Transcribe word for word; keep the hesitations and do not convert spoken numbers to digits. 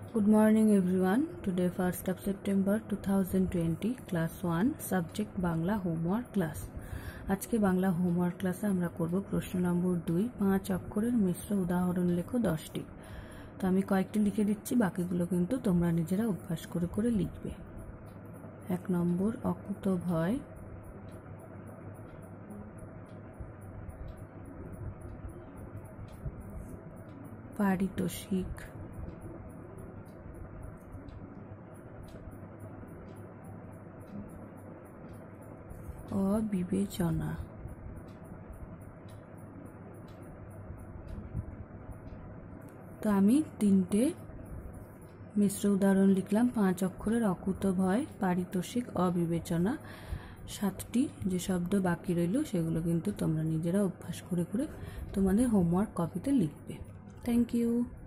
Good morning everyone. Today first of September two thousand twenty, class one, subject Bangla homework class. আজকে Bangla homework ক্লাসে আমরা করব প্রশ্ন নম্বর দুই, পাঁচ অক্ষরের মিশ্র উদাহরণ লেখো দশটি। তো আমি কয়েকটি লিখে দিচ্ছি, বাকিগুলো কিন্তু তোমরা নিজেরা অভ্যাস করে করে লিখবে। এক নম্বর অকুতভয়, পারিতোষিক, অবিবেচনা। তো আমি তিনটে মিশ্র উদাহরণ লিখলাম, পাঁচ অক্ষরের অকুতভয়, পারিতোষিক, অবিবেচনা। সাতটি যে শব্দ বাকি রইল সেগুলো কিন্তু তোমরা নিজেরা অভ্যাস করে করে তোমাদের হোমওয়ার্ক কপিতে লিখবে। Thank you.